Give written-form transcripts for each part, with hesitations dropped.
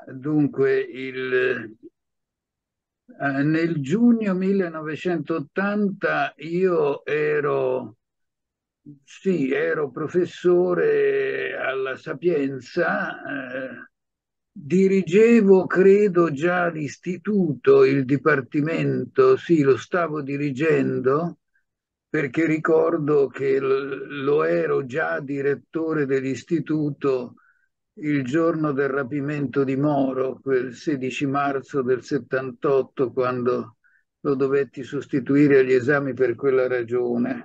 Dunque, nel giugno 1980 io ero, sì, ero professore alla Sapienza, dirigevo, credo, già l'istituto, il dipartimento, sì, lo stavo dirigendo perché ricordo che lo ero già direttore dell'istituto il giorno del rapimento di Moro, quel 16 marzo del 78, quando lo dovetti sostituire agli esami per quella ragione.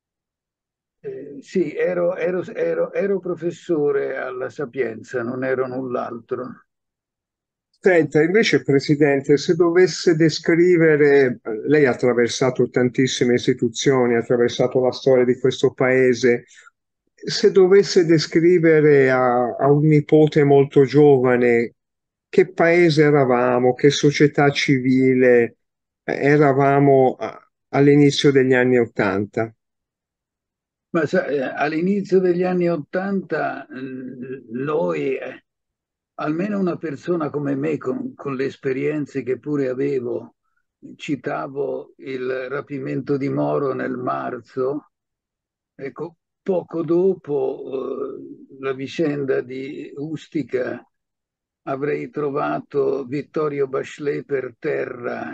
Sì, ero professore alla Sapienza, non ero null'altro. Senta, invece, Presidente, se dovesse descrivere, lei ha attraversato tantissime istituzioni, ha attraversato la storia di questo paese, se dovesse descrivere a un nipote molto giovane che paese eravamo, che società civile eravamo all'inizio degli anni Ottanta. Ma all'inizio degli anni Ottanta noi, almeno una persona come me, con le esperienze che pure avevo, citavo il rapimento di Moro nel marzo, ecco, poco dopo la vicenda di Ustica avrei trovato Vittorio Bachelet per terra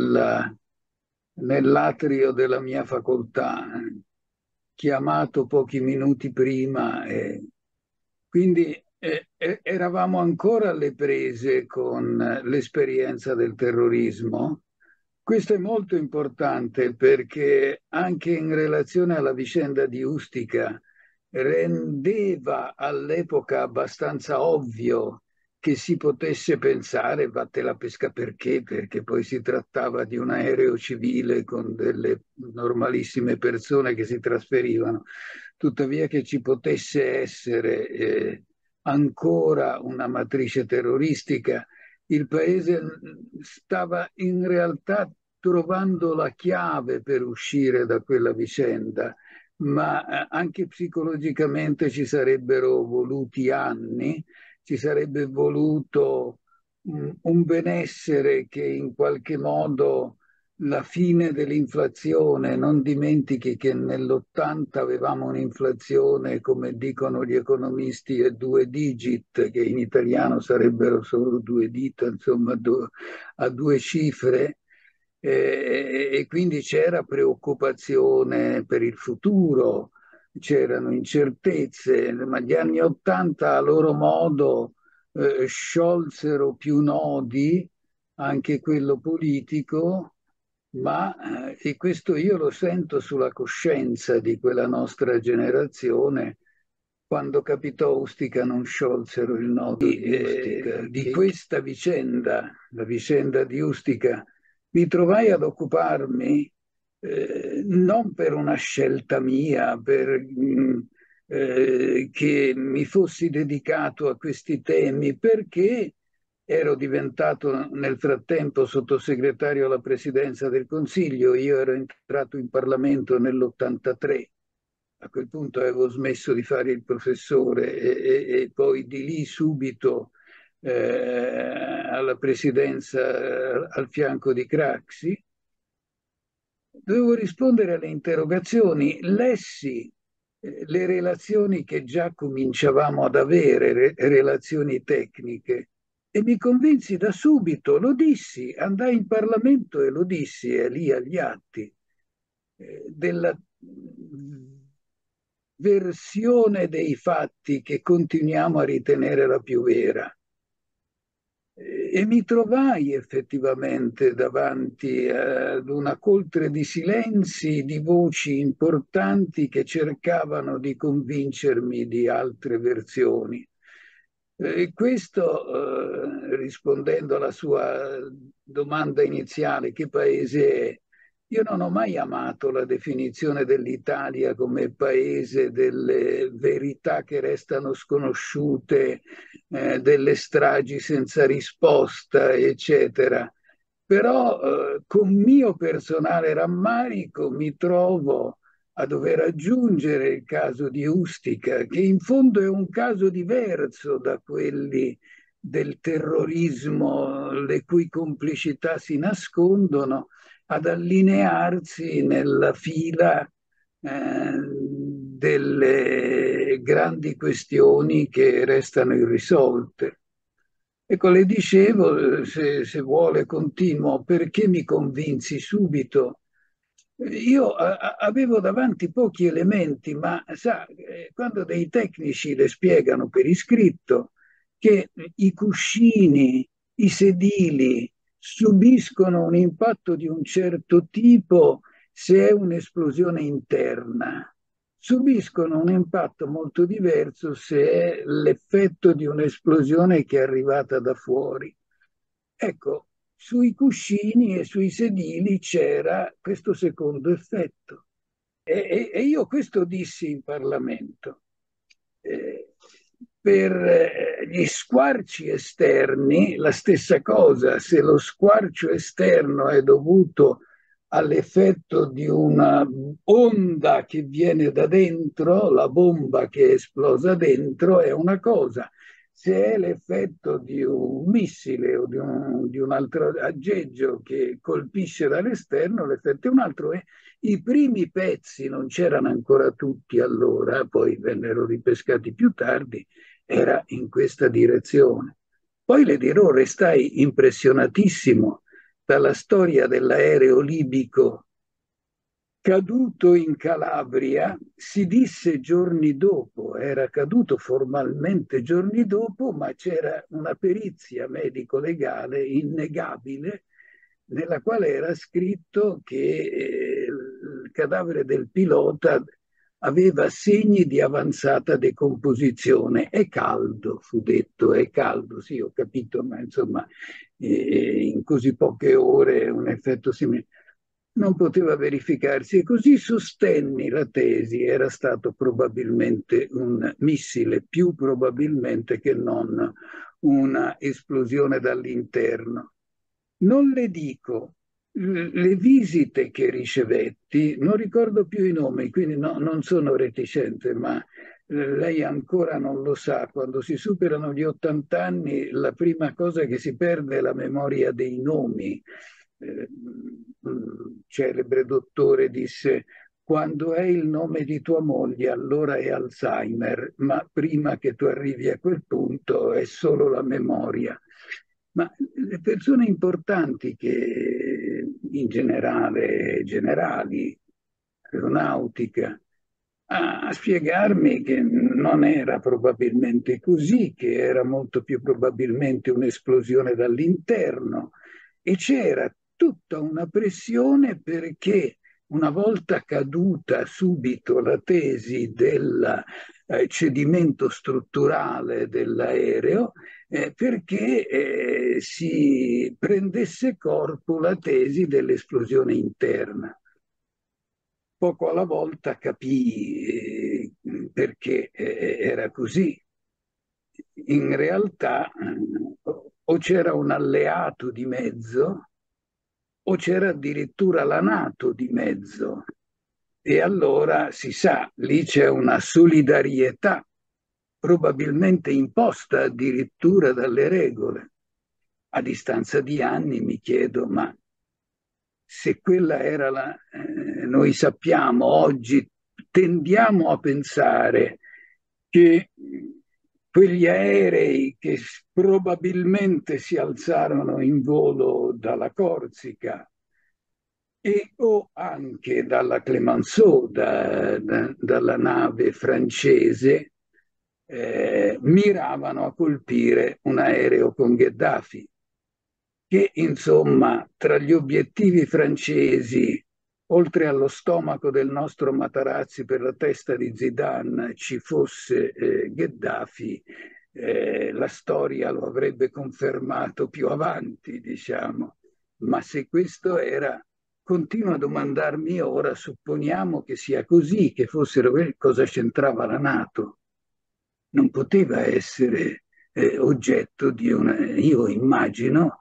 nell'atrio della mia facoltà, chiamato pochi minuti prima. Quindi eravamo ancora alle prese con l'esperienza del terrorismo. Questo è molto importante perché anche in relazione alla vicenda di Ustica rendeva all'epoca abbastanza ovvio che si potesse pensare, vatte la pesca perché? Perché poi si trattava di un aereo civile con delle normalissime persone che si trasferivano. Tuttavia che ci potesse essere ancora una matrice terroristica, il paese stava in realtà trovando la chiave per uscire da quella vicenda, ma anche psicologicamente ci sarebbero voluti anni, ci sarebbe voluto un benessere che in qualche modo la fine dell'inflazione, non dimentichi che nell'80 avevamo un'inflazione, come dicono gli economisti, a due digit, che in italiano sarebbero solo due dita, insomma, a due cifre, e quindi c'era preoccupazione per il futuro, c'erano incertezze, ma gli anni 80 a loro modo sciolsero più nodi, anche quello politico, ma e questo io lo sento sulla coscienza di quella nostra generazione. Quando capitò Ustica non sciolsero il nodo di Ustica. Di questa vicenda, la vicenda di Ustica, mi trovai ad occuparmi non per una scelta mia, che mi fossi dedicato a questi temi, perché ero diventato nel frattempo sottosegretario alla presidenza del Consiglio. Io ero entrato in Parlamento nell'83. A quel punto avevo smesso di fare il professore e poi di lì subito alla presidenza al fianco di Craxi. Dovevo rispondere alle interrogazioni, lessi le relazioni che già cominciavamo ad avere, relazioni tecniche, e mi convinsi da subito, lo dissi, andai in Parlamento e lo dissi, è lì agli atti, della versione dei fatti che continuiamo a ritenere la più vera. E mi trovai effettivamente davanti ad una coltre di silenzi, di voci importanti che cercavano di convincermi di altre versioni. E questo, rispondendo alla sua domanda iniziale, che paese è? Io non ho mai amato la definizione dell'Italia come paese delle verità che restano sconosciute, delle stragi senza risposta, eccetera. Però con mio personale rammarico mi trovo a dover aggiungere il caso di Ustica, che in fondo è un caso diverso da quelli del terrorismo, le cui complicità si nascondono, ad allinearsi nella fila delle grandi questioni che restano irrisolte. Ecco, le dicevo, se vuole continuo, perché mi convinsi subito. Io avevo davanti pochi elementi, ma sa, quando dei tecnici le spiegano per iscritto che i cuscini, i sedili subiscono un impatto di un certo tipo se è un'esplosione interna, subiscono un impatto molto diverso se è l'effetto di un'esplosione che è arrivata da fuori. Ecco, sui cuscini e sui sedili c'era questo secondo effetto. E io questo dissi in Parlamento. Eh, per gli squarci esterni, la stessa cosa, se lo squarcio esterno è dovuto all'effetto di una onda che viene da dentro, la bomba che è esplosa dentro è una cosa. Se è l'effetto di un missile o di un altro aggeggio che colpisce dall'esterno, l'effetto è un altro. E i primi pezzi non c'erano ancora tutti allora, poi vennero ripescati più tardi, era in questa direzione. Poi le dirò, restai impressionatissimo dalla storia dell'aereo libico caduto in Calabria, si disse giorni dopo, era caduto formalmente giorni dopo, ma c'era una perizia medico-legale innegabile nella quale era scritto che il cadavere del pilota aveva segni di avanzata decomposizione. È caldo, fu detto, è caldo, sì, ho capito, ma insomma, in così poche ore un effetto simile non poteva verificarsi e così sostenni la tesi, era stato probabilmente un missile, più probabilmente che non una esplosione dall'interno. Non le dico, le visite che ricevetti, non ricordo più i nomi, quindi non sono reticente, ma lei ancora non lo sa, quando si superano gli 80 anni, la prima cosa che si perde è la memoria dei nomi. Un celebre dottore disse: quando è il nome di tua moglie, allora è Alzheimer, ma prima che tu arrivi a quel punto è solo la memoria. Ma le persone importanti che in generale, generali, aeronautica, a spiegarmi che non era probabilmente così, che era molto più probabilmente un'esplosione dall'interno e c'era tutta una pressione perché una volta caduta subito la tesi del cedimento strutturale dell'aereo, perché si prendesse corpo la tesi dell'esplosione interna. Poco alla volta capii perché era così. In realtà o c'era un alleato di mezzo o c'era addirittura la NATO di mezzo. E allora si sa, lì c'è una solidarietà probabilmente imposta addirittura dalle regole. A distanza di anni mi chiedo, ma se quella era la... noi sappiamo oggi, tendiamo a pensare che quegli aerei che probabilmente si alzarono in volo dalla Corsica e o anche dalla Clemenceau, dalla nave francese, miravano a colpire un aereo con Gheddafi, che insomma tra gli obiettivi francesi, oltre allo stomaco del nostro Matarazzi per la testa di Zidane, ci fosse Gheddafi, la storia lo avrebbe confermato più avanti, diciamo. Ma se questo era, continuo a domandarmi ora, supponiamo che sia così, che fossero, cosa c'entrava la NATO? Non poteva essere oggetto di una... Io immagino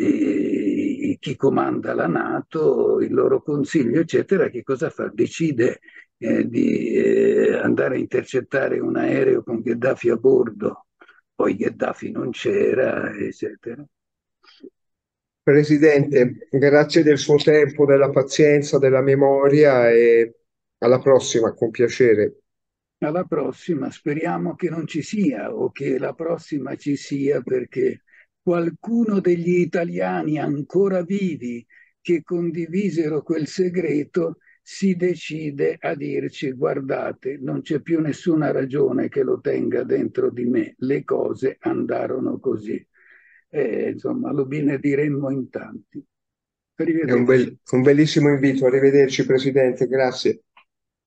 chi comanda la NATO, il loro consiglio, eccetera, che cosa fa? Decide di andare a intercettare un aereo con Gheddafi a bordo poi Gheddafi non c'era, eccetera. Presidente, grazie del suo tempo, della pazienza, della memoria e alla prossima, con piacere. Alla prossima, speriamo che non ci sia o che la prossima ci sia perché qualcuno degli italiani ancora vivi che condivisero quel segreto si decide a dirci guardate, non c'è più nessuna ragione che lo tenga dentro di me, le cose andarono così. Insomma, lo benediremmo in tanti. È Arrivederci. un bellissimo invito. Arrivederci, Presidente, grazie.